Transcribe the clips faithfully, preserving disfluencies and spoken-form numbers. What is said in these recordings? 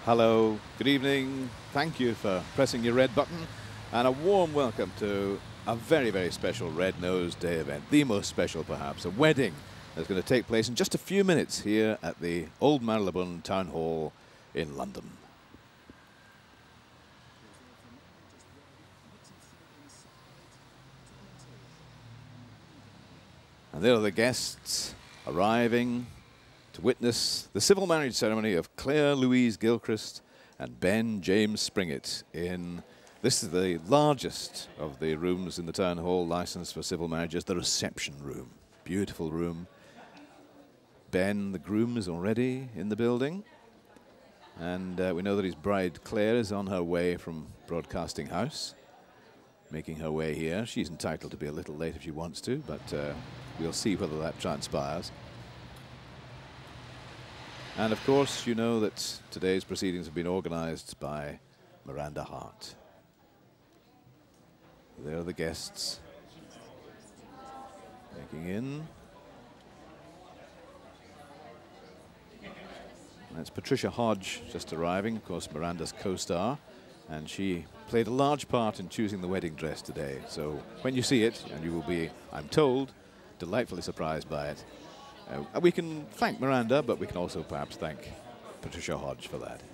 Hello, good evening. Thank you for pressing your red button, and a warm welcome to a very, very special Red Nose Day event, the most special perhaps, a wedding that's going to take place in just a few minutes here at the Old Marylebone Town Hall in London. And there are the guests arriving to witness the civil marriage ceremony of Claire Louise Gilchrist and Ben James Springett in, this is the largest of the rooms in the Town Hall licensed for civil marriages, the reception room. Beautiful room. Ben, the groom, is already in the building. And uh, we know that his bride Claire is on her way from Broadcasting House, making her way here. She's entitled to be a little late if she wants to, but uh, we'll see whether that transpires. And of course, you know that today's proceedings have been organized by Miranda Hart. There are the guests making in. That's Patricia Hodge just arriving, of course, Miranda's co-star, and she played a large part in choosing the wedding dress today. So when you see it, and you will be, I'm told, delightfully surprised by it. Uh, we can thank Miranda, but we can also perhaps thank Patricia Hodge for that.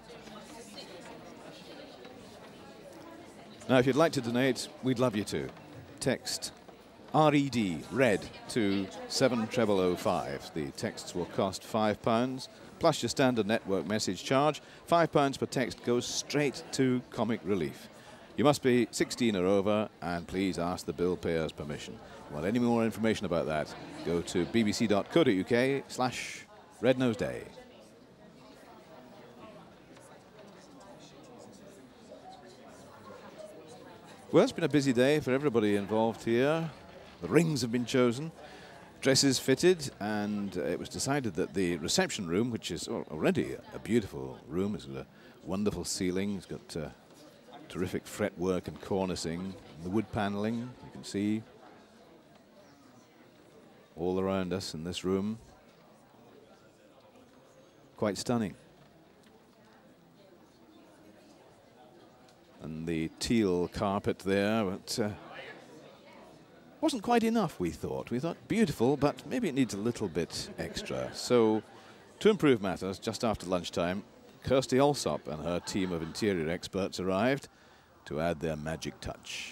Now, if you'd like to donate, we'd love you to. Text R E D, RED, to seven treble oh five. The texts will cost five pounds, plus your standard network message charge. Five pounds per text goes straight to Comic Relief. You must be sixteen or over, and please ask the bill payer's permission. If you want any more information about that, go to bbc.co.uk slash Red Nose Day. Well, it's been a busy day for everybody involved here. The rings have been chosen, dresses fitted, and uh, it was decided that the reception room, which is already a beautiful room, has got a wonderful ceiling, it's got uh, terrific fretwork and cornicing, the wood paneling, you can see all around us in this room. Quite stunning. And the teal carpet there, but uh, wasn't quite enough, we thought. We thought beautiful, but maybe it needs a little bit extra. So to improve matters, just after lunchtime, Kirsty Alsop and her team of interior experts arrived to add their magic touch.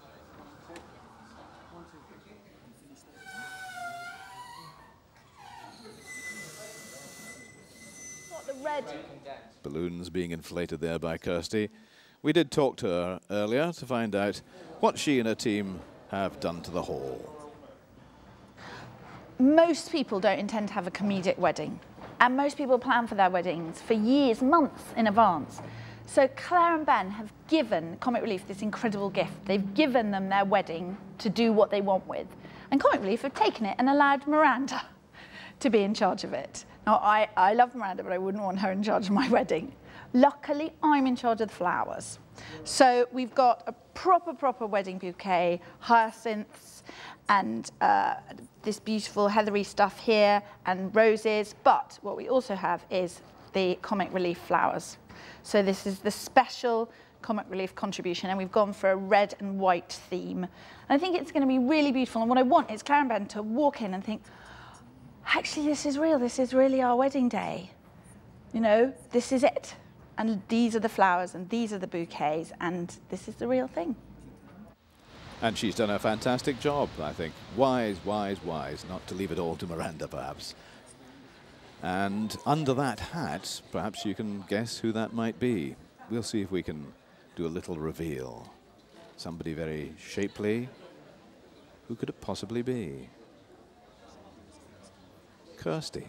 What, the red? Balloons being inflated there by Kirsty. We did talk to her earlier to find out what she and her team have done to the hall. Most people don't intend to have a comedic wedding, and most people plan for their weddings for years, months in advance. So Claire and Ben have given Comic Relief this incredible gift. They've given them their wedding to do what they want with. And Comic Relief have taken it and allowed Miranda to be in charge of it. Now, I, I love Miranda, but I wouldn't want her in charge of my wedding. Luckily, I'm in charge of the flowers. So we've got a proper, proper wedding bouquet, hyacinths, and uh, this beautiful heathery stuff here, and roses. But what we also have is the Comic Relief flowers. So this is the special Comic Relief contribution, and we've gone for a red and white theme. And I think it's going to be really beautiful. And what I want is Claire and Ben to walk in and think, actually, this is real. This is really our wedding day. You know, this is it. And these are the flowers, and these are the bouquets, and this is the real thing. And she's done a fantastic job, I think. Wise, wise, wise, not to leave it all to Miranda, perhaps. And under that hat, perhaps you can guess who that might be. We'll see if we can do a little reveal. Somebody very shapely. Who could it possibly be? Kirsty.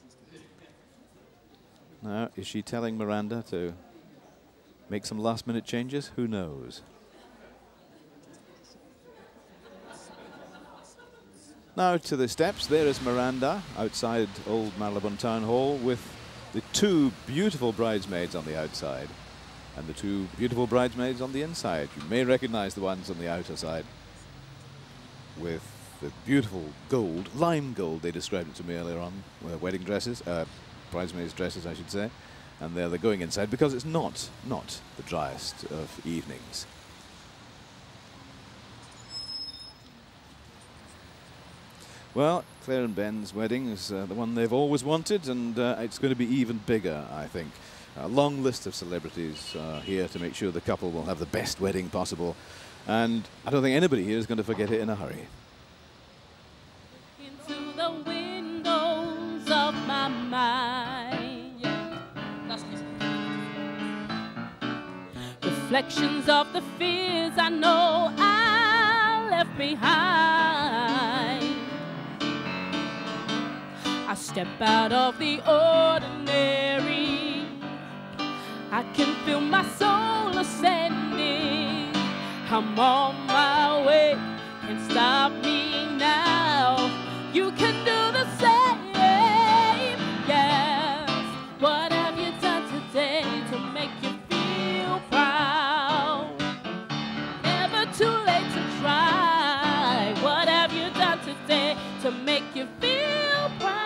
Now, is she telling Miranda to make some last-minute changes? Who knows? Now to the steps. There is Miranda outside Old Marylebone Town Hall with the two beautiful bridesmaids on the outside and the two beautiful bridesmaids on the inside. You may recognize the ones on the outer side with the beautiful gold, lime gold, they described it to me earlier on, wedding dresses, uh, bridesmaids' dresses, I should say. and there they're going inside because it's not, not the driest of evenings. Well, Claire and Ben's wedding is uh, the one they've always wanted, and uh, it's going to be even bigger, I think. A long list of celebrities are here to make sure the couple will have the best wedding possible, and I don't think anybody here is going to forget it in a hurry. Into the windows of my mind, yeah. Reflections of the fears I know I left behind. I step out of the ordinary. I can feel my soul ascending. I'm on my way, can't stop me now. You can do the same, yes. What have you done today to make you feel proud? Never too late to try. What have you done today to make you feel proud?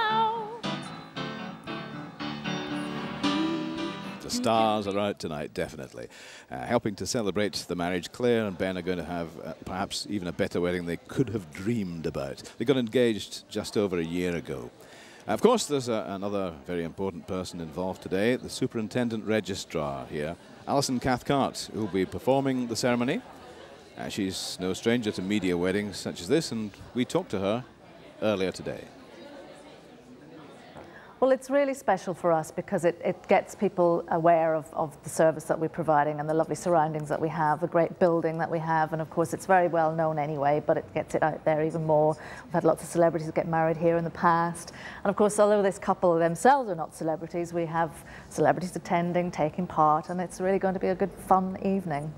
The stars are out tonight, definitely. Uh, helping to celebrate the marriage, Claire and Ben are going to have uh, perhaps even a better wedding they could have dreamed about. They got engaged just over a year ago. Uh, of course, there's uh, another very important person involved today, the Superintendent Registrar here, Alison Cathcart, who will be performing the ceremony. Uh, she's no stranger to media weddings such as this, and we talked to her earlier today. Well, it's really special for us because it, it gets people aware of, of the service that we're providing and the lovely surroundings that we have, the great building that we have, and of course it's very well known anyway, but it gets it out there even more. We've had lots of celebrities get married here in the past, and of course although this couple themselves are not celebrities, we have celebrities attending, taking part, and it's really going to be a good fun evening.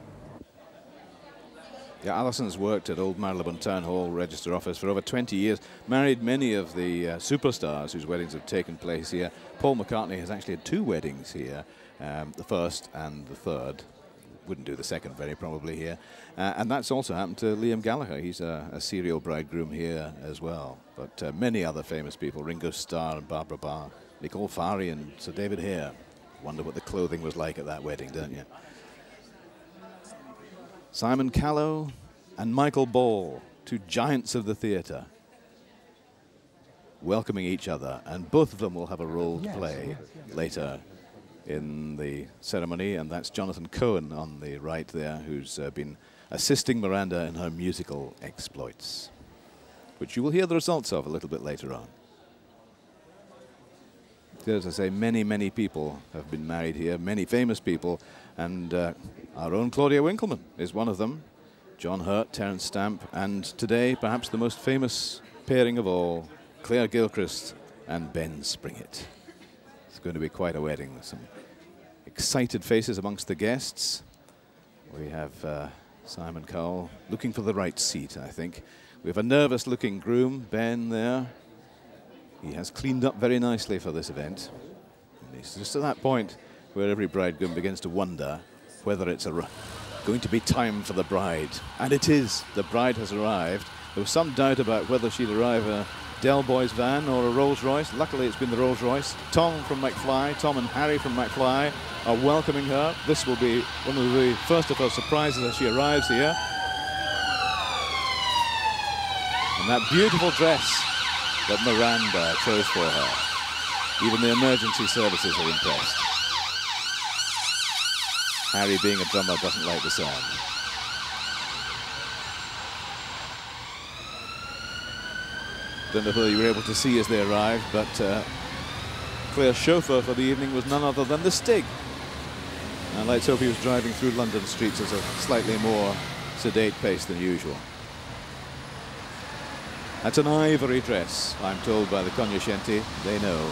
Yeah, Alison's worked at Old Marylebone Town Hall Register Office for over twenty years, married many of the uh, superstars whose weddings have taken place here. Paul McCartney has actually had two weddings here, um, the first and the third. Wouldn't do the second very probably here. Uh, and that's also happened to Liam Gallagher. He's a, a serial bridegroom here as well. But uh, many other famous people, Ringo Starr and Barbara Bach, Nicole Farey and Sir David Hare. Wonder what the clothing was like at that wedding, don't you? Simon Callow and Michael Ball, two giants of the theatre, welcoming each other, and both of them will have a role to play later in the ceremony, and that's Jonathan Cohen on the right there, who's uh, been assisting Miranda in her musical exploits, which you will hear the results of a little bit later on. As I say, many, many people have been married here, many famous people, and uh, our own Claudia Winkleman is one of them. John Hurt, Terence Stamp, and today, perhaps the most famous pairing of all, Claire Gilchrist and Ben Springett. It's going to be quite a wedding. Some excited faces amongst the guests. We have uh, Simon Cowell looking for the right seat, I think. We have a nervous-looking groom, Ben, there. He has cleaned up very nicely for this event. And he's just at that point where every bridegroom begins to wonder whether it's a going to be time for the bride. And it is. The bride has arrived. There was some doubt about whether she'd arrive in a Del Boy's van or a Rolls Royce. Luckily, it's been the Rolls Royce. Tom from McFly, Tom and Harry from McFly are welcoming her. This will be one of the first of her surprises as she arrives here. And that beautiful dress that Miranda chose for her. Even the emergency services are impressed. Harry, being a drummer, doesn't like the sound. Don't know whether you were able to see as they arrived, but uh, Claire's chauffeur for the evening was none other than the Stig. And let's hope he was driving through London streets at a slightly more sedate pace than usual. That's an ivory dress, I'm told by the cognoscenti. They know.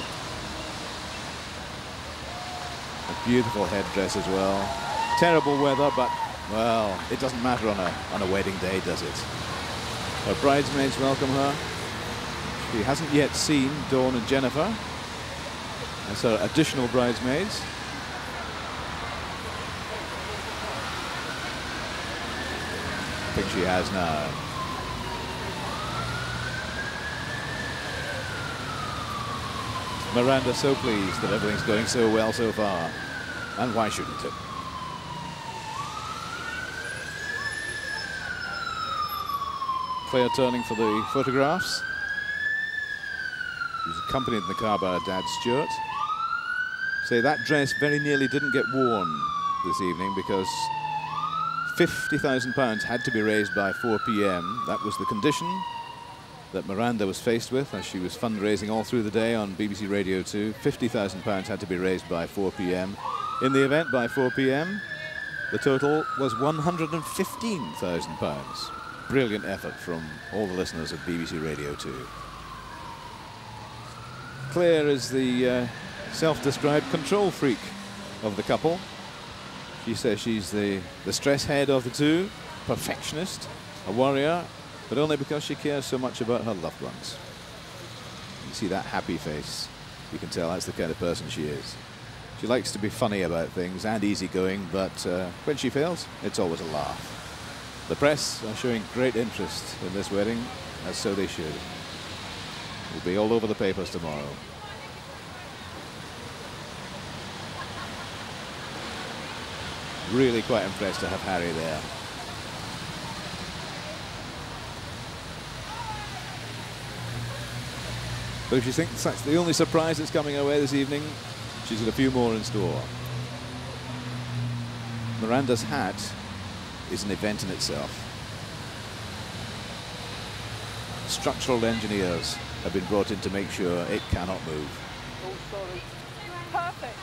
A beautiful headdress as well. Terrible weather, but, well, it doesn't matter on a, on a wedding day, does it? Her bridesmaids welcome her. She hasn't yet seen Dawn and Jennifer. That's her additional bridesmaids. I think she has now. Miranda so pleased that everything's going so well so far. And why shouldn't it? Claire turning for the photographs. She's accompanied in the car by her dad, Stuart. Say that dress very nearly didn't get worn this evening because fifty thousand pounds had to be raised by four p m That was the condition that Miranda was faced with as she was fundraising all through the day on B B C Radio two. fifty thousand pounds had to be raised by four p m In the event, by four p m, the total was one hundred fifteen thousand pounds. Brilliant effort from all the listeners of B B C Radio two. Claire is the uh, self-described control freak of the couple. She says she's the, the stress head of the two, perfectionist, a warrior, but only because she cares so much about her loved ones. You see that happy face, you can tell that's the kind of person she is. She likes to be funny about things and easygoing, but uh, when she fails, it's always a laugh. The press are showing great interest in this wedding, as so they should. It'll be all over the papers tomorrow. Really quite impressed to have Harry there. But if you think that's the only surprise that's coming her way this evening, she's got a few more in store. Miranda's hat is an event in itself. Structural engineers have been brought in to make sure it cannot move. Oh, sorry. Perfect.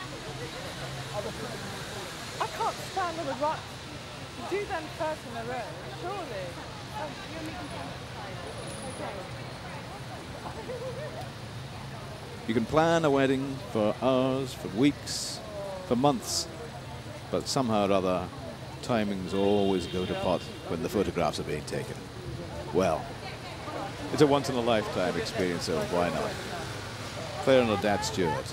I can't stand on the right. Do them first in a row, surely. Oh, you're making okay. You can plan a wedding for hours, for weeks, for months, but somehow or other, timings always go to pot when the photographs are being taken. Well, it's a once-in-a-lifetime experience, so why not? Claire and her dad, Stuart.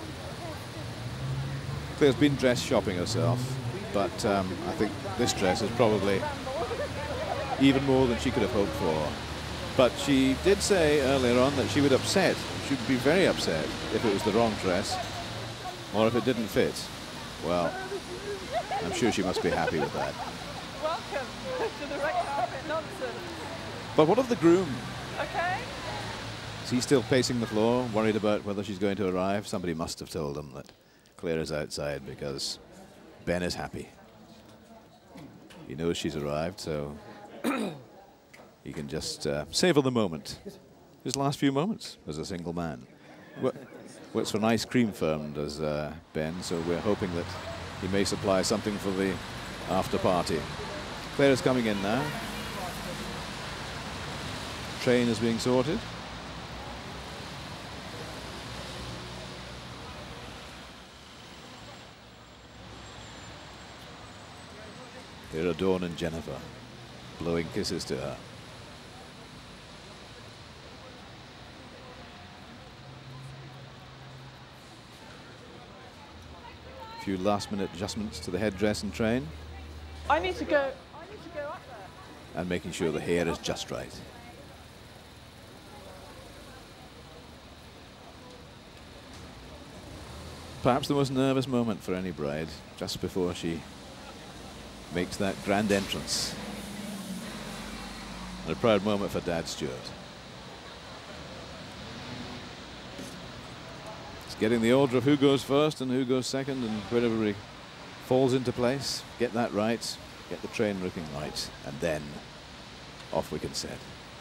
Claire's been dress shopping herself, but um, I think this dress is probably even more than she could have hoped for. But she did say earlier on that she would upset, she would be very upset if it was the wrong dress or if it didn't fit. Well, I'm sure she must be happy with that. Welcome to the red carpet nonsense. But what of the groom? Okay. Is he still pacing the floor, worried about whether she's going to arrive? Somebody must have told him that Claire is outside because Ben is happy. He knows she's arrived, so he can just uh, savor the moment. His last few moments as a single man. Wo- works for an ice cream firm, does uh, Ben, so we're hoping that he may supply something for the after party. Claire is coming in now. Train is being sorted. Here are Dawn and Jennifer, blowing kisses to her. A few last-minute adjustments to the headdress and train. I need to go. I need to go up there. And making sure the hair is just right. Perhaps the most nervous moment for any bride, just before she makes that grand entrance. And a proud moment for Dad Stuart. It's getting the order of who goes first and who goes second, and where everybody falls into place. Get that right, get the train looking right, and then off we can set.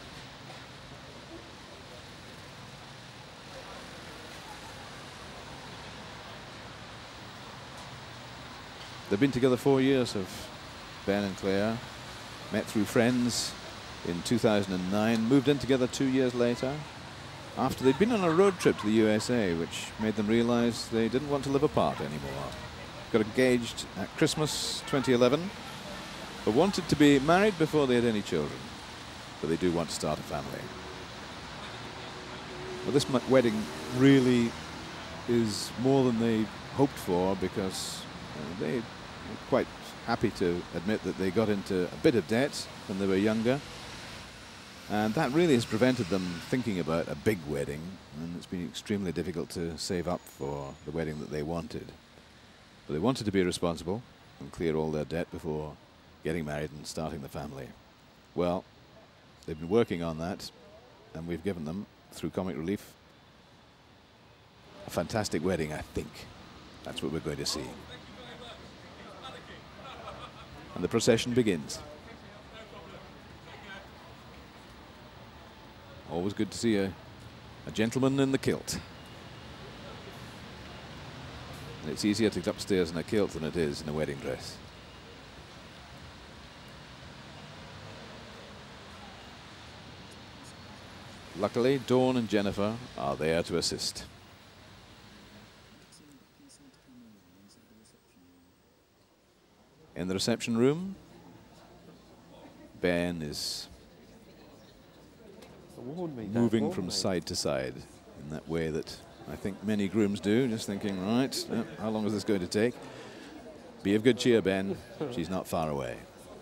They've been together four years, of Ben and Claire. Met through friends in two thousand nine, moved in together two years later, after they'd been on a road trip to the U S A, which made them realize they didn't want to live apart anymore. Got engaged at Christmas twenty eleven, but wanted to be married before they had any children. But they do want to start a family. Well, this wedding really is more than they hoped for, because uh, they were quite happy to admit that they got into a bit of debt when they were younger. And that really has prevented them thinking about a big wedding, and it's been extremely difficult to save up for the wedding that they wanted. But they wanted to be responsible and clear all their debt before getting married and starting the family. Well, they've been working on that, and we've given them, through Comic Relief, a fantastic wedding, I think. That's what we're going to see. And the procession begins. Always good to see a, a gentleman in the kilt. And it's easier to get upstairs in a kilt than it is in a wedding dress. Luckily, Dawn and Jennifer are there to assist. In the reception room, Ben is moving from side to side in that way that I think many grooms do, just thinking, right, uh, how long is this going to take? Be of good cheer, Ben. She's not far away.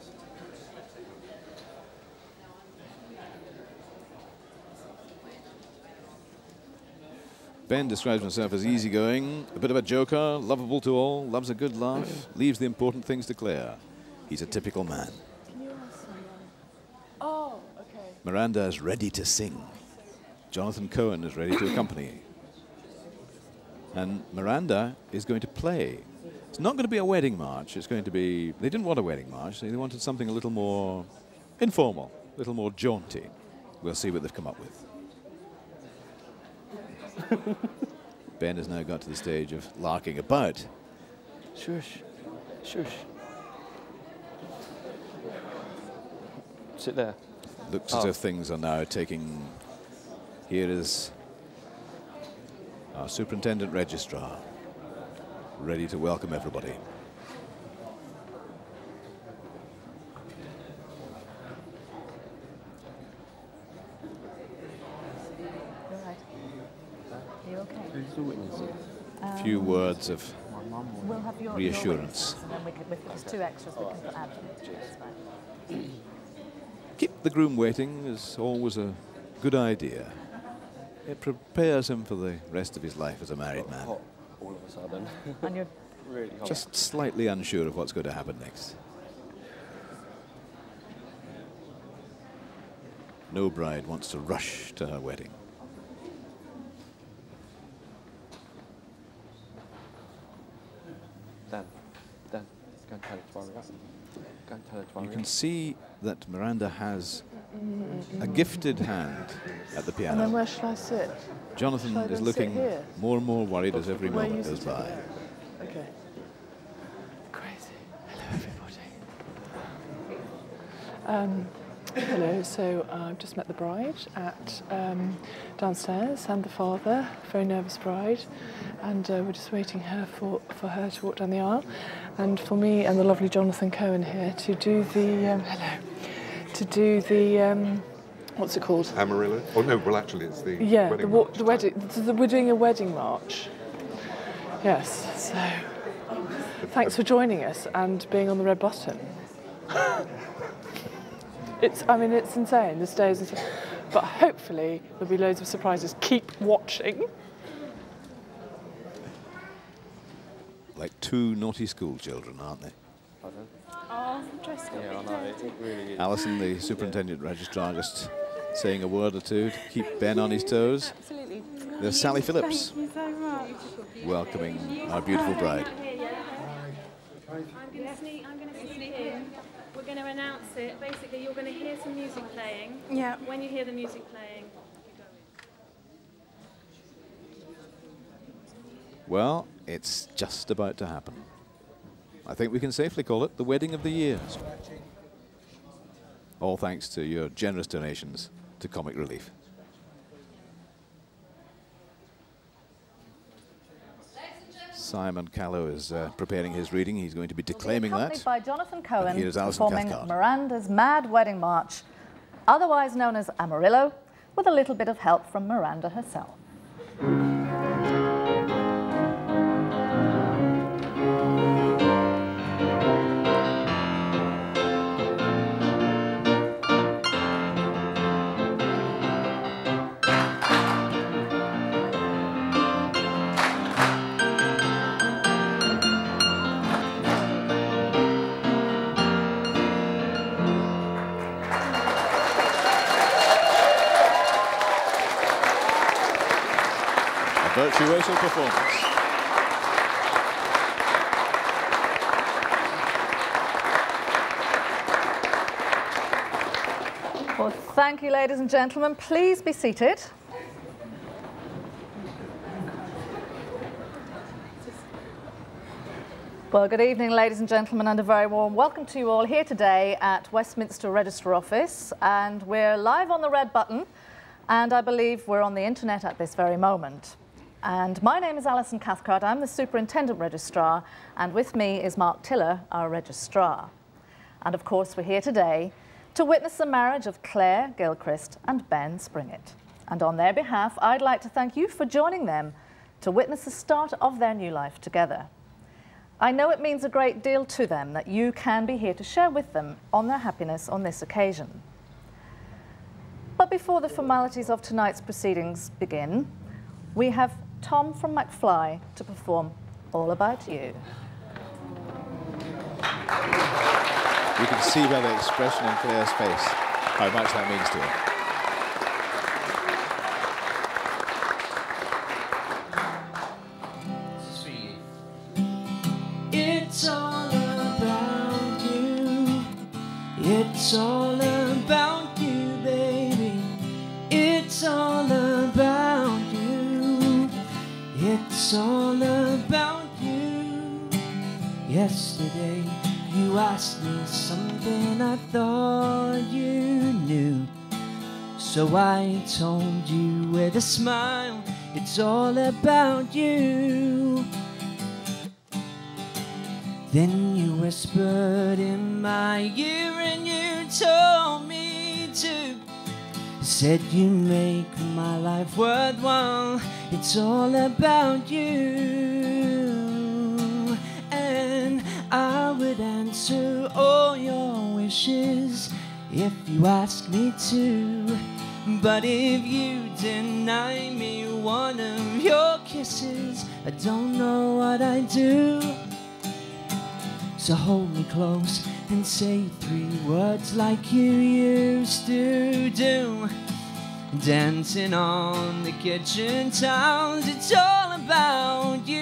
Ben describes himself as easygoing, a bit of a joker, lovable to all, loves a good laugh, leaves the important things to Claire. He's a typical man. Oh, okay. Miranda is ready to sing. Jonathan Cohen is ready to accompany. And Miranda is going to play. It's not going to be a wedding march. It's going to be, they didn't want a wedding march. They wanted something a little more informal, a little more jaunty. We'll see what they've come up with. Ben has now got to the stage of larking about. Shush. Shush. Sit there. Looks Oh. as if things are now taking... Here is our Superintendent Registrar, ready to welcome everybody. You're right. Are you okay? Who's the witness? A few words of We'll have your reassurance. Your and then we can, if there's two extras, we can add them. That's fine. Keep the groom waiting is always a good idea. It prepares him for the rest of his life as a married man. Hot all of a sudden. And you're Really hot. Just slightly unsure of what's going to happen next. No bride wants to rush to her wedding. Dan, Dan, go and tell her to hurry up. Go and tell her to hurry You can up. see that Miranda has a gifted hand at the And then piano. where shall I sit? Jonathan shall I is then sit looking here? more and more worried as every Where moment you goes sitting by. there? Okay. Crazy. Hello, everybody. Um, hello. So uh, I've just met the bride at um, downstairs, and the father. Very nervous bride, and uh, we're just waiting her for for her to walk down the aisle, and for me and the lovely Jonathan Cohen here to do the um, hello, to do the. Um, What's it called? Amarillo? Oh no, well actually it's the Yeah, wedding the, wa- march the time. wedding. The, the, we're doing a wedding march. Yes. So, thanks for joining us and being on the red button. It's. I mean, it's insane. This day is insane. But hopefully there'll be loads of surprises. Keep watching. Like two naughty school children, aren't they? Pardon? Oh, dressed up. Yeah, I know, it, it really is. Alison, the Superintendent Registrar, just saying a word or two to keep Ben on his toes. Absolutely. There's Sally Phillips Thank you so much. welcoming our beautiful bride. I'm going to sneak, I'm going to sneak in. We're going to announce it. Basically, you're going to hear some music playing. Yeah. When you hear the music playing, you go in. Well, it's just about to happen. I think we can safely call it the wedding of the year. All thanks to your generous donations to Comic Relief. Simon Callow is uh, preparing his reading. He's going to be declaiming accompanied that. by Jonathan Cohen here is Alison performing Cathcart. Miranda's Mad Wedding March, otherwise known as Amarillo, with a little bit of help from Miranda herself. virtuoso performance. Well, thank you, ladies and gentlemen. Please be seated. Well, good evening, ladies and gentlemen, and a very warm welcome to you all here today at Westminster Register Office. And we're live on the red button, and I believe we're on the internet at this very moment. And my name is Alison Cathcart. I'm the Superintendent Registrar, and with me is Mark Tiller, our Registrar. And of course, we're here today to witness the marriage of Claire Gilchrist and Ben Springett. And on their behalf, I'd like to thank you for joining them to witness the start of their new life together. I know it means a great deal to them that you can be here to share with them on their happiness on this occasion. But before the formalities of tonight's proceedings begin, we have Tom from McFly to perform All About You. You can see by the expression on Claire's face how much that means to her. It's all about you. It's all about you, baby. It's all about you. It's all about you. Yesterday you asked me something I thought you knew. So I told you with a smile, it's all about you. Then you whispered in my ear and you told me to. Said you make my life worthwhile, it's all about you. And I would answer all your wishes if you asked me to. But if you deny me one of your kisses, I don't know what I'd do. So hold me close and say three words like you used to do. Dancing on the kitchen tiles, it's all about you.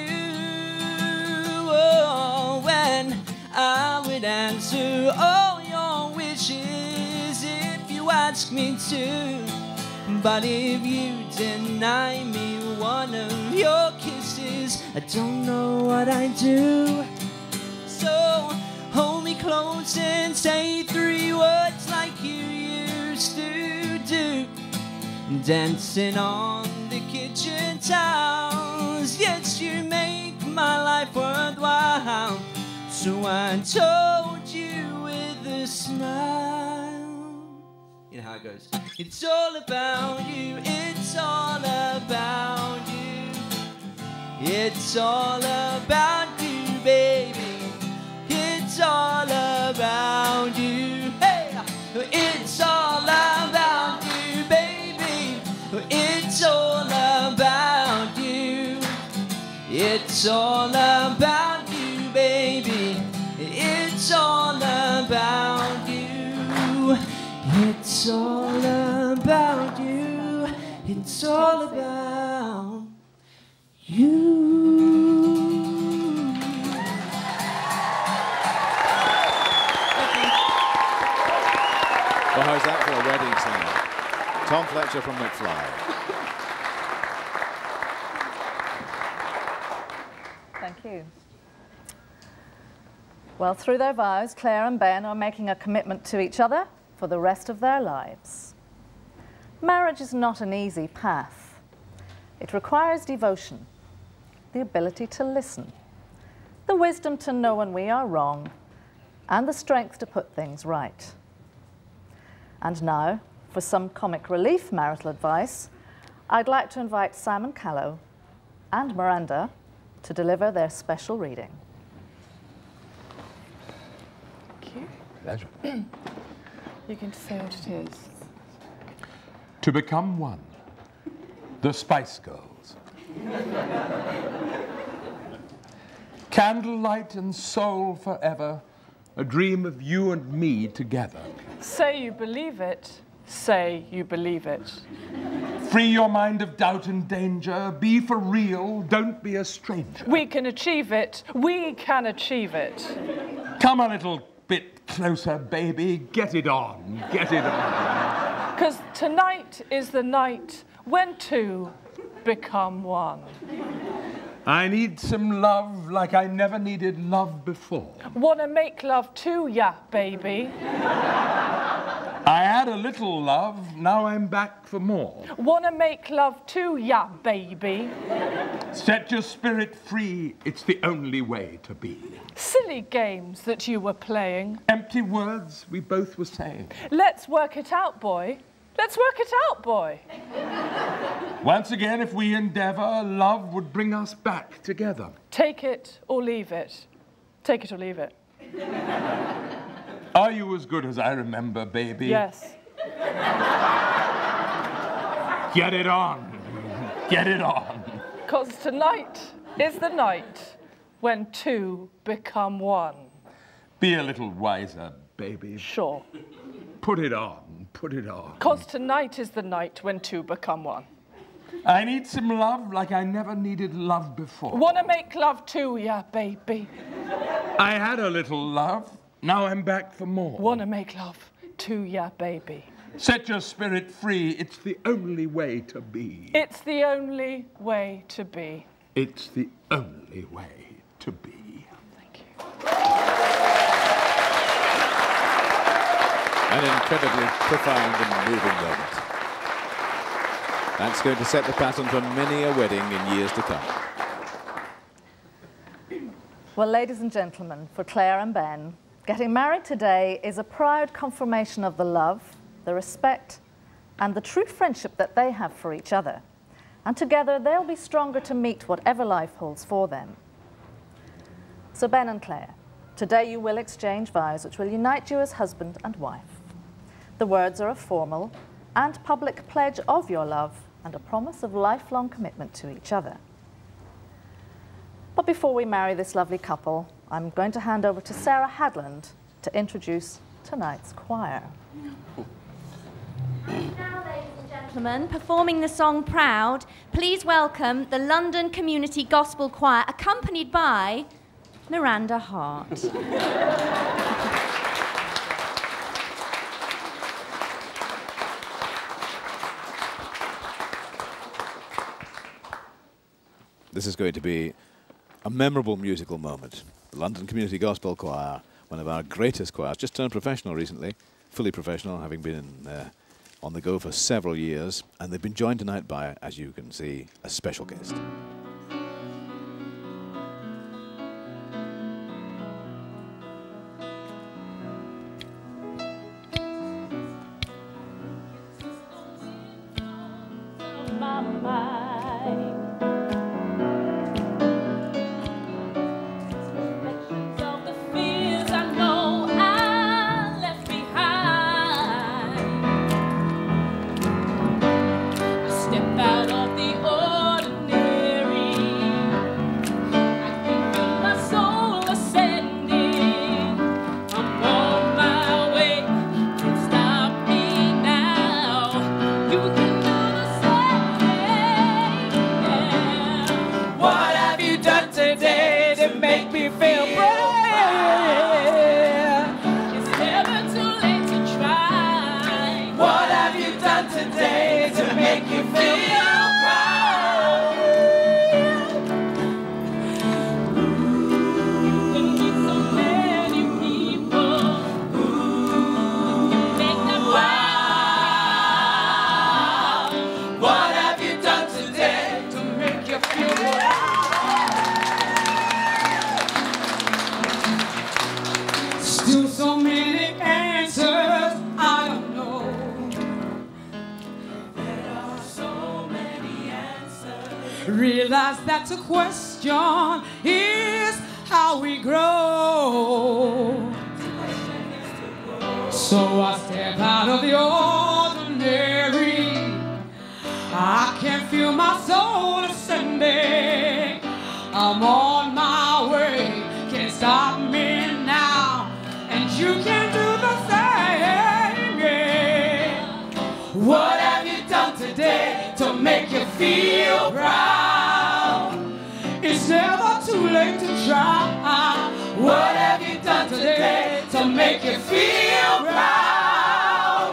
Oh, when I would answer all your wishes if you ask me to. But if you deny me one of your kisses, I don't know what I do. So hold me close and say three words like you used to do. Dancing on the kitchen tiles, yes, you make my life worthwhile. So I told you with a smile. You know how it goes. It's all about you, it's all about you. It's all about you, baby. It's all about you. Hey! It's all about you, baby. It's all about you. It's all about you, baby. It's all about you. It's all about you. It's all about you. Well, how's that for a wedding singer? Tom Fletcher from McFly. Thank you. Well, through their vows, Claire and Ben are making a commitment to each other for the rest of their lives. Marriage is not an easy path. It requires devotion, the ability to listen, the wisdom to know when we are wrong, and the strength to put things right. And now, for some comic relief marital advice, I'd like to invite Simon Callow and Miranda to deliver their special reading. Thank you. Pleasure. You can say what it is. To become one. The Spice Girls. Candlelight and soul forever. A dream of you and me together. Say you believe it. Say you believe it. Free your mind of doubt and danger. Be for real. Don't be a stranger. We can achieve it. We can achieve it. Come a little bit closer, baby. Get it on. Get it on. Because tonight is the night when two become one. I need some love like I never needed love before. Wanna make love to ya, baby? I had a little love, now I'm back for more. Wanna make love to ya, baby? Set your spirit free, it's the only way to be. Silly games that you were playing. Empty words we both were saying. Let's work it out, boy. Let's work it out, boy. Once again, if we endeavor, love would bring us back together. Take it or leave it. Take it or leave it. Are you as good as I remember, baby? Yes. Get it on. Get it on. Because tonight is the night when two become one. Be a little wiser, baby. Sure. Put it on. Put it on. Because tonight is the night when two become one. I need some love like I never needed love before. Wanna make love to ya, baby? I had a little love, now I'm back for more. Wanna make love to ya, baby? Set your spirit free, it's the only way to be. It's the only way to be. It's the only way to be. Thank you. An incredibly profound and moving moment. That's going to set the pattern for many a wedding in years to come. Well, ladies and gentlemen, for Claire and Ben, getting married today is a proud confirmation of the love, the respect, and the true friendship that they have for each other. And together, they'll be stronger to meet whatever life holds for them. So, Ben and Claire, today you will exchange vows which will unite you as husband and wife. The words are a formal and public pledge of your love and a promise of lifelong commitment to each other. But before we marry this lovely couple, I'm going to hand over to Sarah Hadland to introduce tonight's choir. Now, ladies and gentlemen, performing the song Proud, please welcome the London Community Gospel Choir, accompanied by Miranda Hart. This is going to be a memorable musical moment. The London Community Gospel Choir, one of our greatest choirs, just turned professional recently, fully professional, having been uh, on the go for several years, and they've been joined tonight by, as you can see, a special guest. Realize that the question is how we grow. So I step out of the ordinary. I can feel my soul ascending. I'm on my way, can't stop me now. And you can do the same, yeah. What have you done today to feel proud. It's never too late to try. What have you done today to make you feel proud?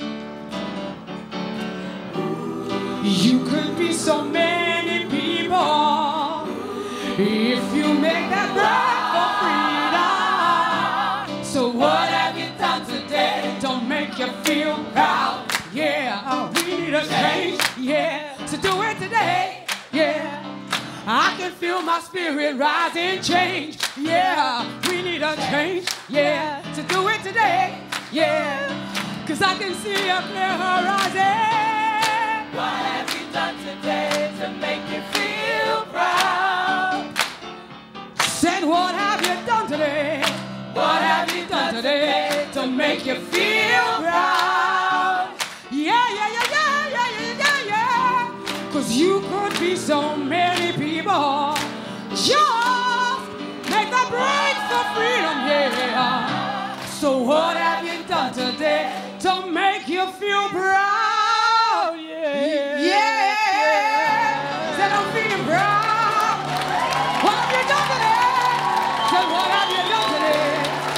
You could be so many people if you make that break for freedom. So what have you done today to make you feel proud? Yeah, oh, we need a change, yeah, to do it today, yeah. I can feel my spirit rising, change, yeah. We need a change, yeah, to do it today, yeah. Cause I can see a clear horizon. What have you done today to make you feel proud? Said, what have you done today? What have you done today to make you feel proud? Yeah, yeah, yeah, yeah, yeah, yeah, yeah, yeah. Cause you could be so many people. Just make the break for freedom, yeah. So what have you done today to make you feel proud? Yeah, yeah. Said I'm feeling proud. What have you done today? Said what have you done today?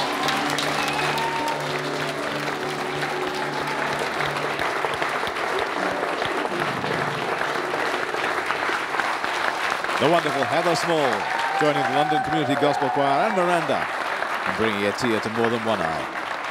The wonderful Heather Small joining the London Community Gospel Choir and Miranda and bringing a tear to more than one eye.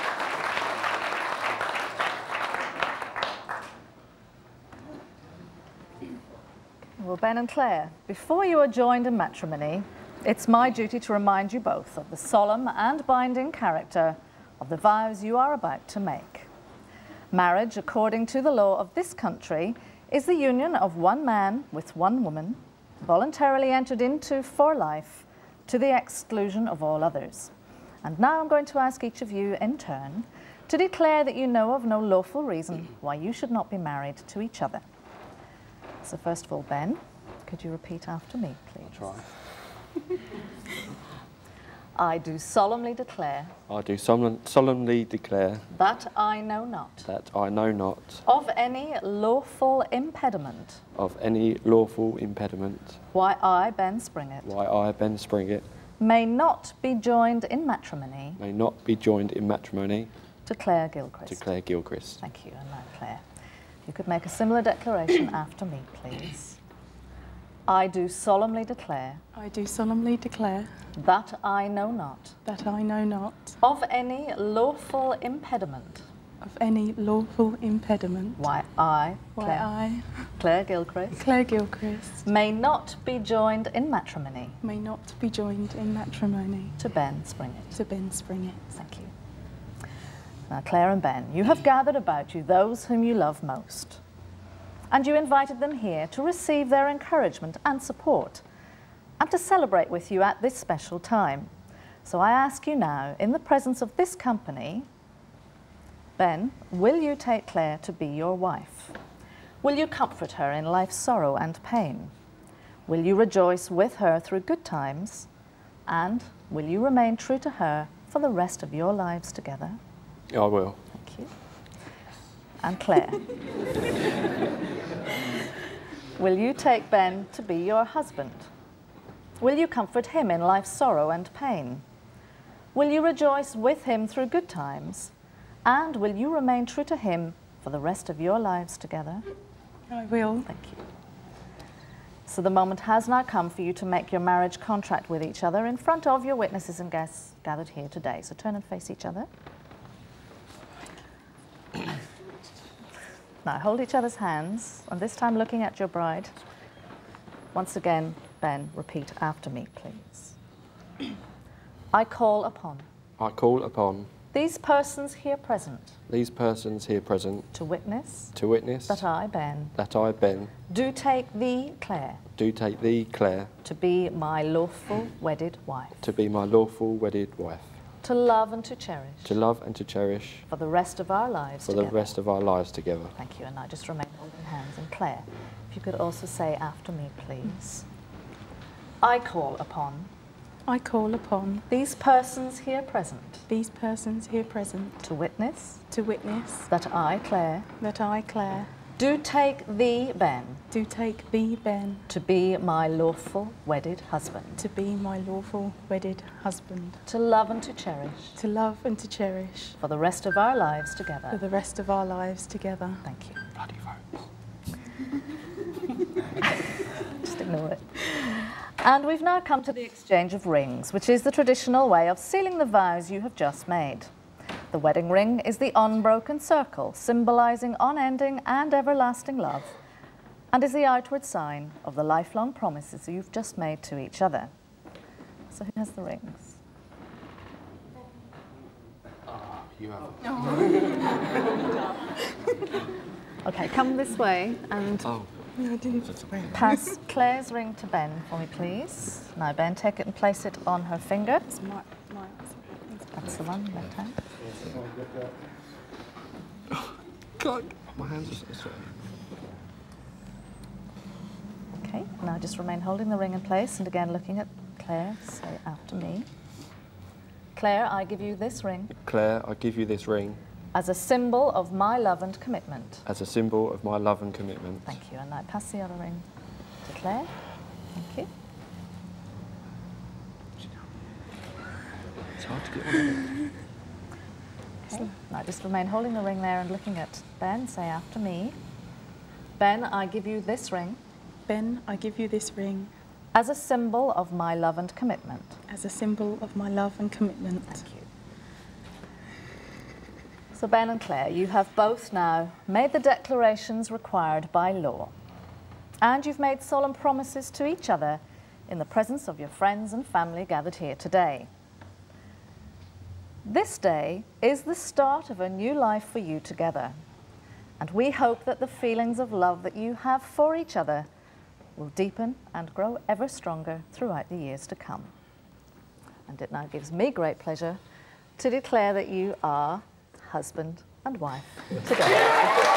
Well, Ben and Claire, before you are joined in matrimony, it's my duty to remind you both of the solemn and binding character of the vows you are about to make. Marriage, according to the law of this country, is the union of one man with one woman, voluntarily entered into for life, to the exclusion of all others. And now I'm going to ask each of you in turn to declare that you know of no lawful reason why you should not be married to each other. So first of all, Ben, could you repeat after me, please? I'll try. I do solemnly declare I do solemn, solemnly declare that I know not that I know not of any lawful impediment of any lawful impediment why I, Ben Springett, why I, Ben Springett, may not be joined in matrimony may not be joined in matrimony to Claire Gilchrist. to Claire Gilchrist. Thank you, and now Claire. If you could make a similar declaration after me, please. I do solemnly declare I do solemnly declare that I know not that I know not of any lawful impediment of any lawful impediment why I, why Claire, I, Claire Gilchrist, Claire Gilchrist, may not be joined in matrimony may not be joined in matrimony to Ben Springett. to Ben Springett. Thank you. Now, Claire and Ben, you have gathered about you those whom you love most, and you invited them here to receive their encouragement and support, and to celebrate with you at this special time. So I ask you now, in the presence of this company, Ben, will you take Claire to be your wife? Will you comfort her in life's sorrow and pain? Will you rejoice with her through good times? And will you remain true to her for the rest of your lives together? I will. Thank you. And Claire, will you take Ben to be your husband? Will you comfort him in life's sorrow and pain? Will you rejoice with him through good times? And will you remain true to him for the rest of your lives together? I will. Thank you. So the moment has now come for you to make your marriage contract with each other in front of your witnesses and guests gathered here today. So turn and face each other. Now hold each other's hands, and this time looking at your bride. Once again, Ben, repeat after me, please. I call upon I call upon these persons here present these persons here present to witness to witness that I, Ben, that I, Ben, do take thee, Claire, do take thee, Claire, to be my lawful wedded wife, to be my lawful wedded wife, to love and to cherish to love and to cherish for the rest of our lives for together. the rest of our lives together. Thank you, and now just remain holding hands. And Claire, if you could also say after me, please. I call upon I call upon these persons here present these persons here present to witness to witness that I, Claire, that I, Claire, Do take thee, Ben, Do take thee, Ben, to be my lawful wedded husband, to be my lawful wedded husband, to love and to cherish to love and to cherish for the rest of our lives for together. the rest of our lives together. Thank you. Bloody vote. Just ignore it. And we've now come to the exchange of rings, which is the traditional way of sealing the vows you have just made. The wedding ring is the unbroken circle, symbolising unending and everlasting love, and is the outward sign of the lifelong promises you've just made to each other. So who has the rings? Oh, you have. Okay, come this way and Oh. No, I didn't. pass Claire's ring to Ben for me, please. Now, Ben, take it and place it on her finger. It's my, my, That's the one, left hand. God, my hands are so sweaty. Okay, now just remain holding the ring in place and again looking at Claire, say after me. Claire, I give you this ring Claire, I give you this ring as a symbol of my love and commitment. as a symbol of my love and commitment. Thank you, and now pass the other ring to Claire. Thank you. It's hard to get one. Okay. Now just remain holding the ring there and looking at Ben, say after me. Ben, I give you this ring Ben, I give you this ring as a symbol of my love and commitment. as a symbol of my love and commitment. Thank you. So Ben and Claire, you have both now made the declarations required by law, and you've made solemn promises to each other in the presence of your friends and family gathered here today. This day is the start of a new life for you together, and we hope that the feelings of love that you have for each other will deepen and grow ever stronger throughout the years to come. And it now gives me great pleasure to declare that you are husband and wife together.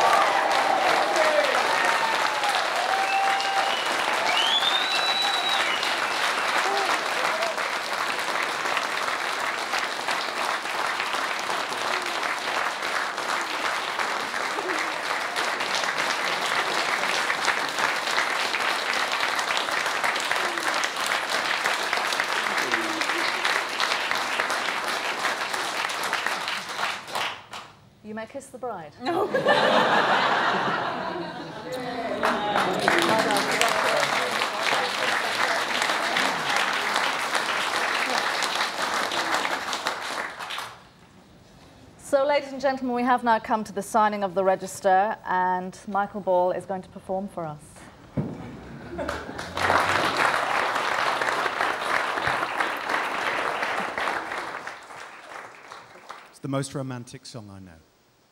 You may kiss the bride. No. So, ladies and gentlemen, we have now come to the signing of the register, and Michael Ball is going to perform for us. It's the most romantic song I know.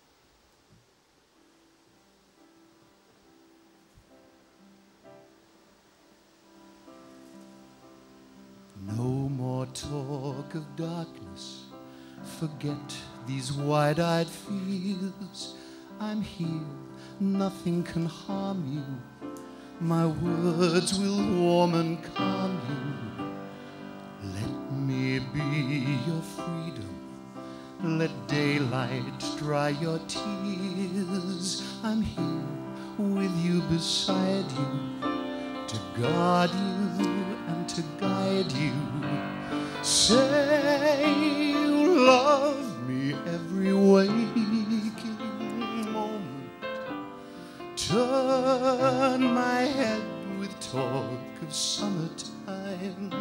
No more talk of darkness. Forget these wide-eyed fears. I'm here, nothing can harm you. My words will warm and calm you. Let me be your freedom. Let daylight dry your tears. I'm here with you, beside you, to guard you and to guide you. Say you love me every waking moment. Turn my head with talk of summertime.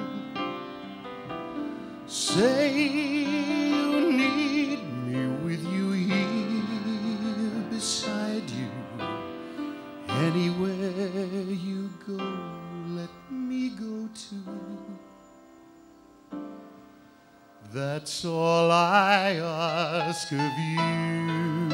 Say you need me with you here beside you. Anywhere you go, let me go too. That's all I ask of you.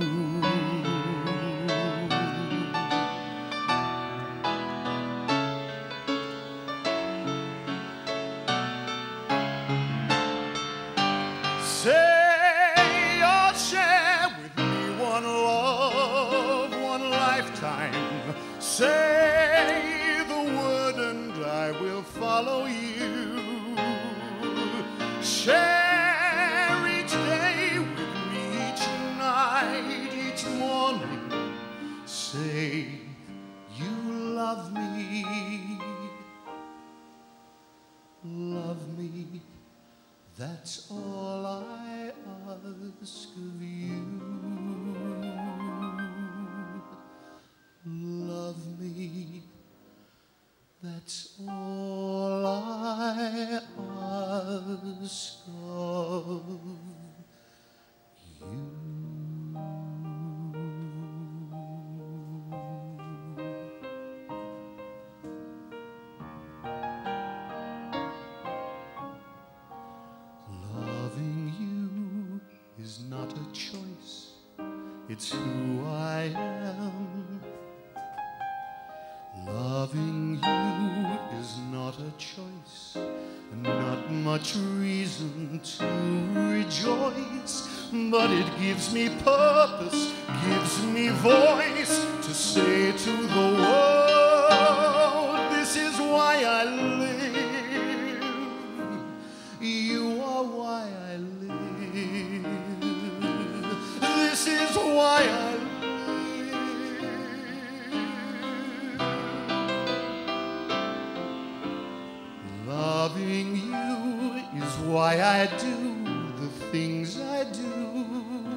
Say you'll share with me one love, one lifetime. Say the word and I will follow you. Share each day with me, each night, each morning. Say say you love me. Love me, that's all I ask of you. Love me, that's all I ask of you. Loving you is not a choice, it's who I am. Loving you is not a choice, and not much reason to rejoice, but it gives me purpose, gives me voice to say to the world, this is why I live. You are why I live. This is why I live. Loving you is why I do the things I do.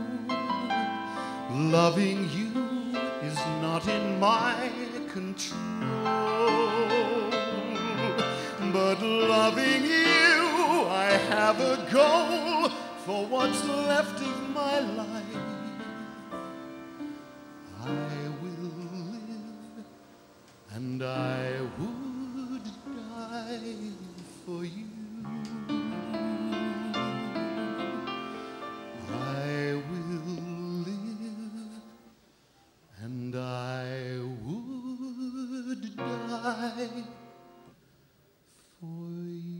Loving you is not in my control, but loving you, I have a goal for what's left of my life. I will live and I would die for you. I will live and I would die for you.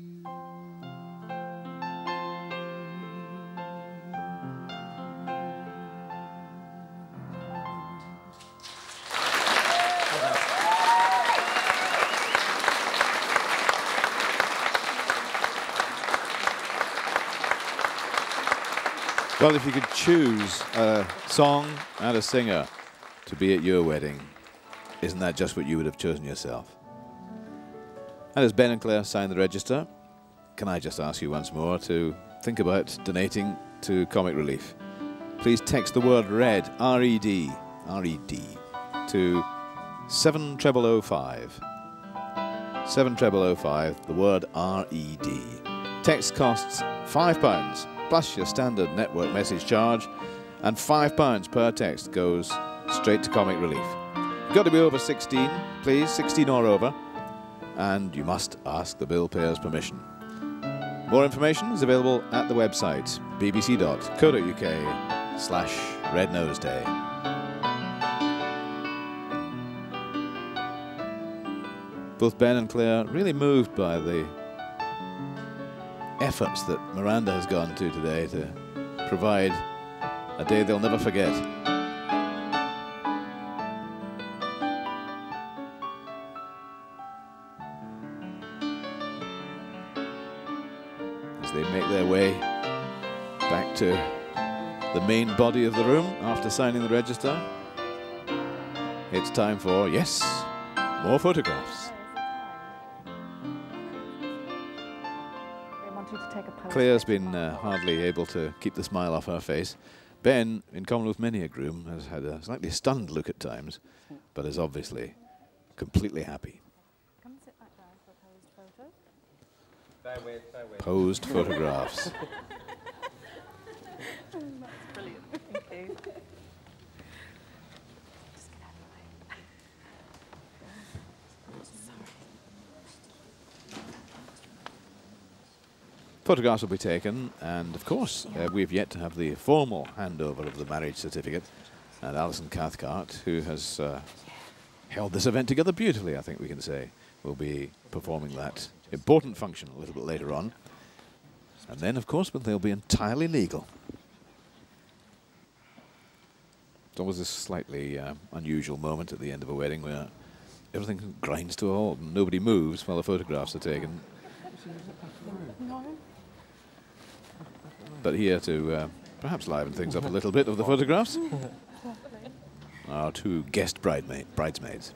Well, if you could choose a song and a singer to be at your wedding, isn't that just what you would have chosen yourself? And as Ben and Claire sign the register, can I just ask you once more to think about donating to Comic Relief? Please text the word RED, R E D, R E D, to seven oh oh five. seven oh oh five, the word R E D. Text costs five pounds. Plus your standard network message charge, and five pounds per text goes straight to Comic Relief. You've got to be over sixteen, please, sixteen or over, and you must ask the bill payer's permission. More information is available at the website bbc.co.uk slash Red Nose Day. Both Ben and Claire really moved by the efforts that Miranda has gone to today to provide a day they'll never forget. As they make their way back to the main body of the room after signing the register, it's time for, yes, more photographs. Claire's been uh, hardly able to keep the smile off her face. Ben, in common with many a groom, has had a slightly stunned look at times, but is obviously completely happy. Come and sit back down for a posed photo. Bear with, bear with. Posed photographs. That's brilliant. Thank you. Just get out of the way. Sorry. Photographs will be taken, and of course, uh, we've yet to have the formal handover of the marriage certificate. And Alison Cathcart, who has uh, held this event together beautifully, I think we can say, will be performing that important function a little bit later on. And then, of course, but they'll be entirely legal. It's always a slightly uh, unusual moment at the end of a wedding where everything grinds to a halt and nobody moves while the photographs are taken. No. But here to uh, perhaps liven things up a little bit of the photographs. our two guest bridesmaid, bridesmaids.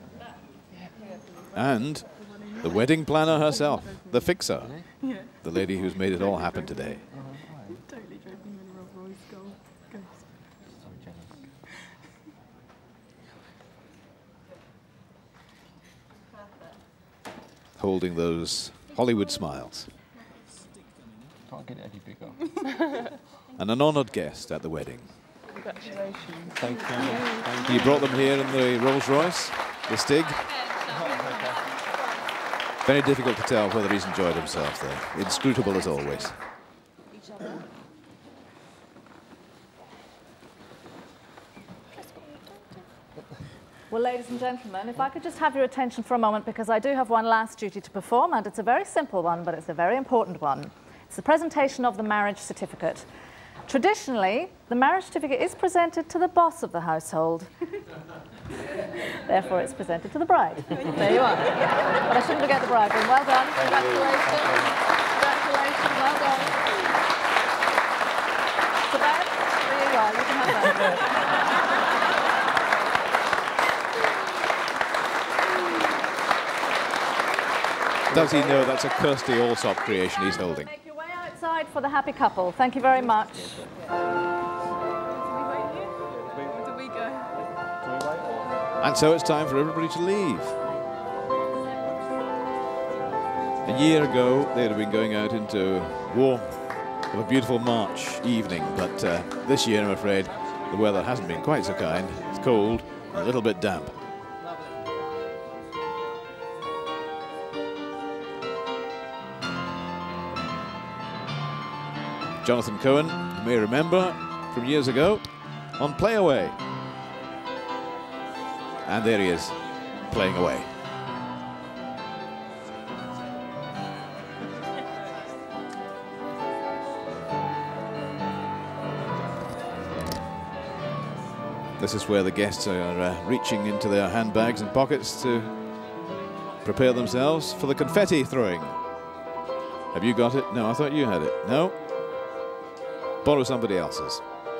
And the wedding planner herself, the fixer, Yeah. the lady who's made it all happen today. Totally drove me in a Rolls Royce Gold. Ghost. Holding those Hollywood smiles. Can't get it any bigger. And an honoured guest at the wedding. Congratulations. Thank you. Thank You brought them here in the Rolls Royce, the Stig. Very difficult to tell whether he's enjoyed himself there. Inscrutable as always. Well, ladies and gentlemen, if I could just have your attention for a moment, because I do have one last duty to perform, and it's a very simple one, but it's a very important one. It's the presentation of the marriage certificate. Traditionally, the marriage certificate is presented to the boss of the household. Therefore, it's presented to the bride. There you are. But I shouldn't forget the bridegroom. Well done. Congratulations. Congratulations. Well done. So Ben, there you are. You can have that. Does he know that's a Kirsty Allsop creation he's holding? Make your way outside for the happy couple. Thank you very much. And so it's time for everybody to leave. A year ago, they'd have been going out into warmth of a beautiful March evening, but uh, this year, I'm afraid, the weather hasn't been quite so kind. It's cold and a little bit damp. Jonathan Cohen, you may remember from years ago, on Play Away. And there he is, playing away. This is where the guests are uh, reaching into their handbags and pockets to prepare themselves for the confetti throwing. Have you got it? No, I thought you had it. No? Borrow somebody else's.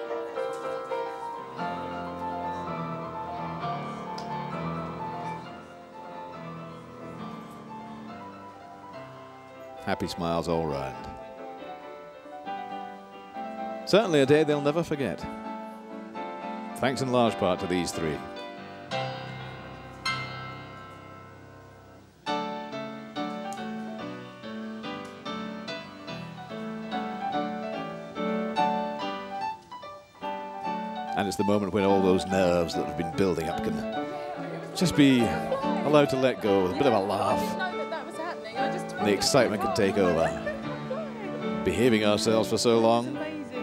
Happy smiles all round. Certainly a day they'll never forget. Thanks in large part to these three. And it's the moment when all those nerves that have been building up can just be allowed to let go with a bit of a laugh. And the excitement can take over. Behaving ourselves for so long.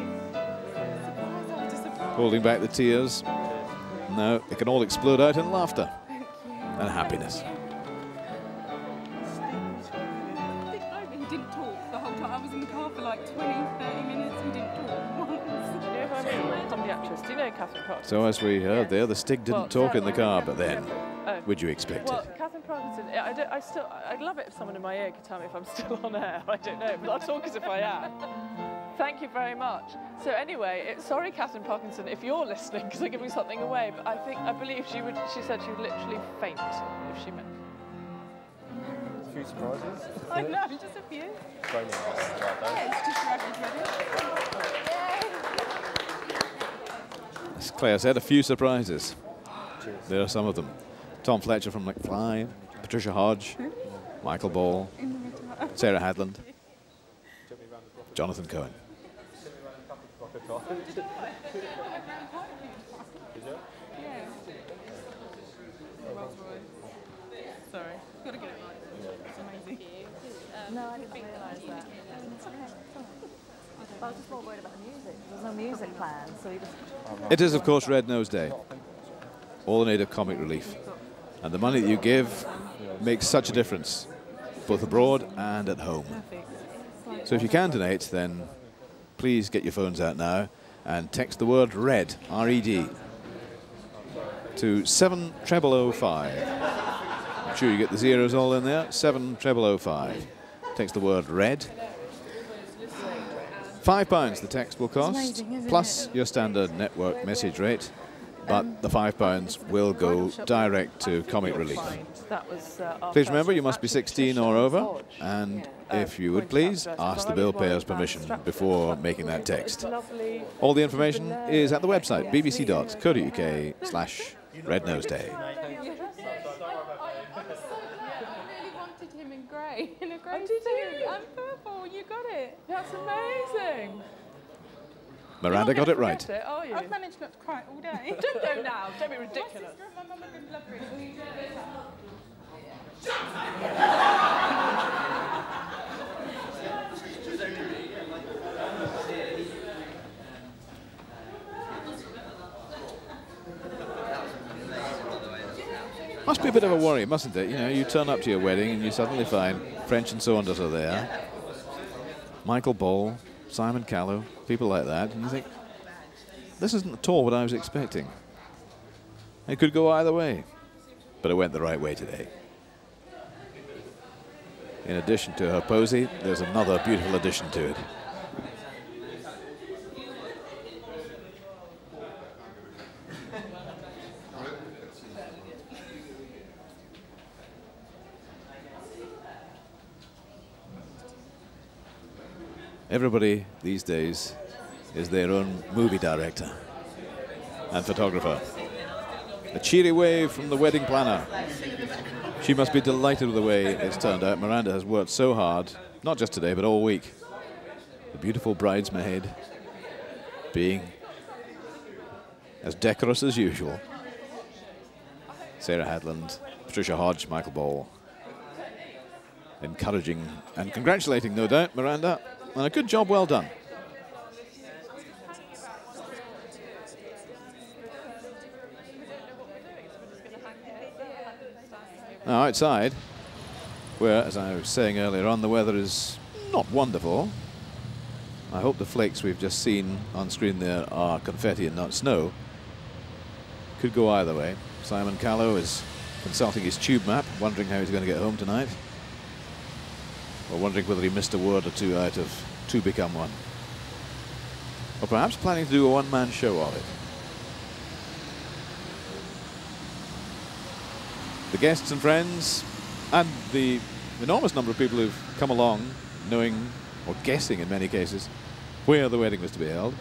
Holding back the tears. No, they can all explode out in laughter and happiness. He didn't talk the whole time. I was in the car for like twenty, thirty minutes and didn't talk once. Do you know who I mean? Comedy actress. Do you know Catherine Parkinson? So as we heard there, the Stig didn't Well, talk in the car, but then, Oh. would you expect Well, it? Catherine Parkinson, I, don't, I still, I'd love it if someone in my ear could tell me if I'm still on air. I don't know, but I'll talk as if I am. Thank you very much. So anyway, it, sorry, Catherine Parkinson, if you're listening, because I'm giving something away, but I think, I believe she would, she said she would literally faint if she met. A few surprises. I know, just a few. Very nice. Yeah, it's just your average wedding. As Claire said, a few surprises. Cheers. There are some of them. Tom Fletcher from McFly, Patricia Hodge, Michael Ball, Sarah Hadland, Jonathan Cohen. Sorry, gotta get it right. It's amazing. No, I didn't realise that. I was just more worried about the music. There's no music planned, so you just... It is, of course, Red Nose Day. All in aid of comic relief. And the money that you give makes such a difference, both abroad and at home. So if you can donate, then please get your phones out now and text the word RED, R E D, to seven treble oh five. I'm sure you get the zeros all in there. seven treble oh five. Text the word RED. Five pounds the text will cost, amazing, isn't plus your standard network message rate. but the five pounds will go direct to Comic Relief. That was, uh, our Please first remember, you must be sixteen or over, Lodge. and Uh, if you would pointed out please, to us, ask the provided bill by payer's Van permission Stratford. before making that It's text. lovely. All the information is at the website, b b c dot co dot u k slash Red Nose Day. Wanted him in grey, in a grey suit and purple. You got it. That's amazing. Miranda got it right. It, are you? I've managed not to cry all day. Don't go now. Don't be ridiculous. My mum and my love reading. Must be a bit of a worry, mustn't it? You know, you turn up to your wedding and you suddenly find French and Saunders are there, Michael Ball, Simon Callow, people like that, and you think, this isn't at all what I was expecting. It could go either way, but it went the right way today. In addition to her posy, there's another beautiful addition to it. Everybody these days is their own movie director and photographer. A cheery wave from the wedding planner. She must be delighted with the way it's turned out. Miranda has worked so hard, not just today, but all week. The beautiful bridesmaid being as decorous as usual. Sarah Hadland, Patricia Hodge, Michael Ball. Encouraging and congratulating, no doubt, Miranda. And a good job well done. Now outside, where, as I was saying earlier on, the weather is not wonderful. I hope the flakes we've just seen on screen there are confetti and not snow. Could go either way. Simon Callow is consulting his tube map, wondering how he's going to get home tonight. Or wondering whether he missed a word or two out of Two Become One. Or perhaps planning to do a one-man show of it. The guests and friends, and the enormous number of people who've come along knowing, or guessing in many cases, where the wedding was to be held,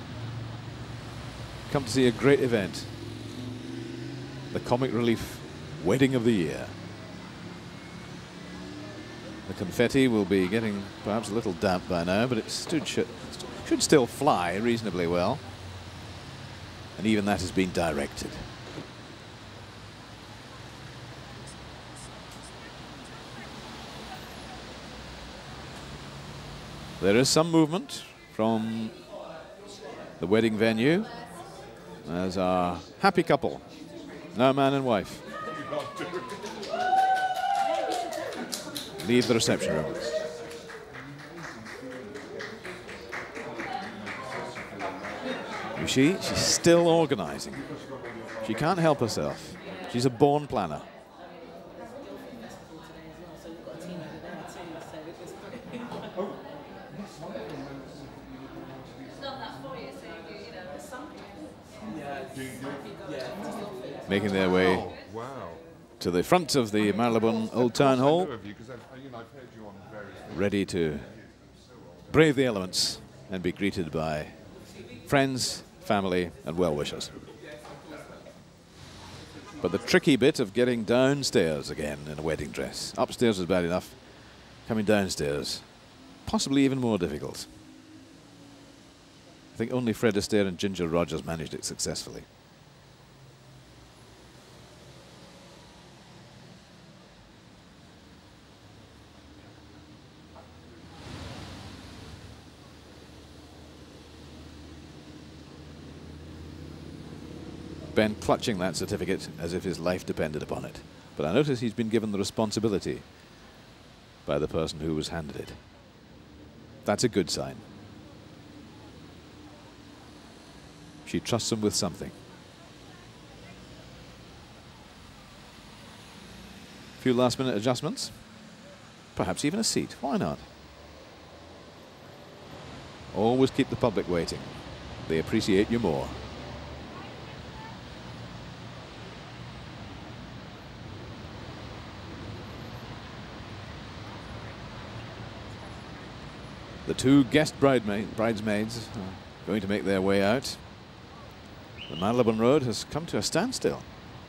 come to see a great event. The Comic Relief Wedding of the Year. The confetti will be getting perhaps a little damp by now, but it stood should, should still fly reasonably well. And even that has been directed. There is some movement from the wedding venue as our happy couple, now man and wife, leave the reception room. You see, she's still organizing. She can't help herself. She's a born planner. Making their way oh, wow. to the front of the Marylebone Old Town Hall, ready to brave the elements and be greeted by friends, family, and well-wishers. But the tricky bit of getting downstairs again in a wedding dress. Upstairs is bad enough. Coming downstairs, possibly even more difficult. I think only Fred Astaire and Ginger Rogers managed it successfully. Ben clutching that certificate as if his life depended upon it. But I notice he's been given the responsibility by the person who was handed it. That's a good sign. She trusts him with something. A few last minute adjustments. Perhaps even a seat. Why not? Always keep the public waiting. They appreciate you more. The two guest bridesmaid, bridesmaids are going to make their way out. The Marylebone Road has come to a standstill.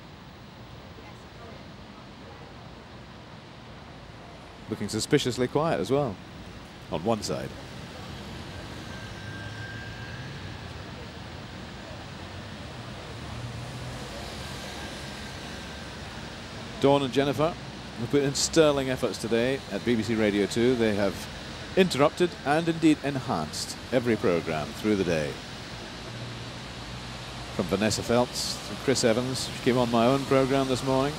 Looking suspiciously quiet as well, on one side. Dawn and Jennifer have put in sterling efforts today at B B C Radio two. They have interrupted and indeed enhanced every programme through the day. From Vanessa Feltz to Chris Evans, she came on my own programme this morning.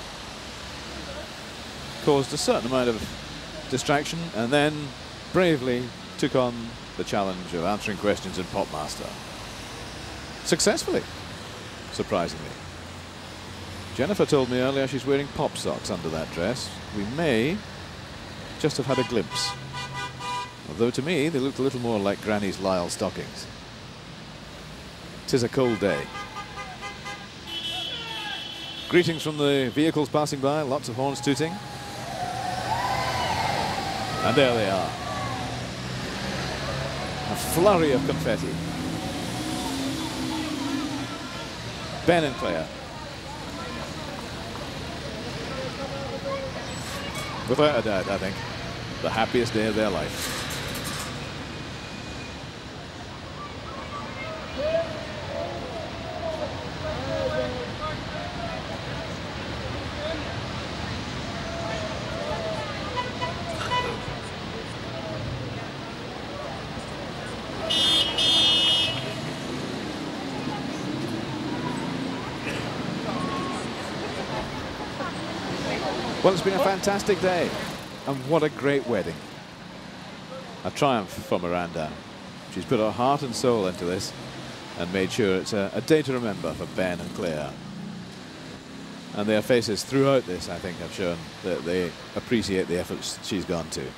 Caused a certain amount of distraction and then bravely took on the challenge of answering questions in Popmaster. Successfully, surprisingly. Jennifer told me earlier she's wearing pop socks under that dress. We may just have had a glimpse. Although to me, they looked a little more like Granny's Lyle stockings. 'Tis a cold day. Greetings from the vehicles passing by, lots of horns tooting. And there they are. A flurry of confetti. Ben and Claire. Without a doubt, I think, the happiest day of their life. Well, it's been a fantastic day, and what a great wedding. A triumph for Miranda. She's put her heart and soul into this and made sure it's a, a day to remember for Ben and Claire. And their faces throughout this, I think, have shown that they appreciate the efforts she's gone to.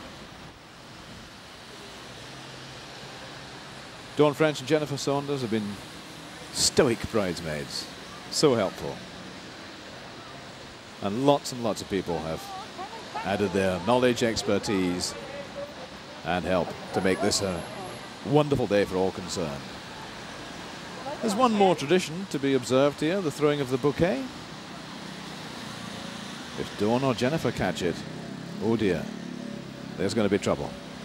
Dawn French and Jennifer Saunders have been stoic bridesmaids, so helpful. And lots and lots of people have added their knowledge, expertise, and help to make this a wonderful day for all concerned. There's one more tradition to be observed here, the throwing of the bouquet. If Dawn or Jennifer catch it, oh dear, there's going to be trouble.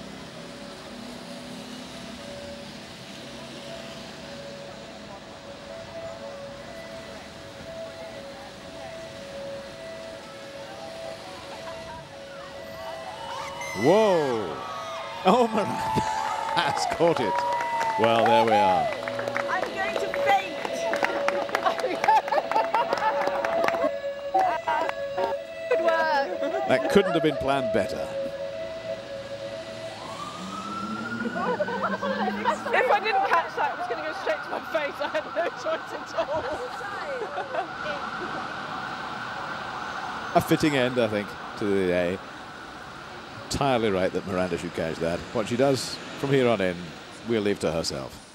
Whoa! Oh, Miranda has caught it. Well, there we are. I'm going to faint. Good work. That couldn't have been planned better. If I didn't catch that, it was going to go straight to my face. I had no choice at all. A fitting end, I think, to the day. Entirely right that Miranda should catch that. What she does from here on in, we'll leave to herself.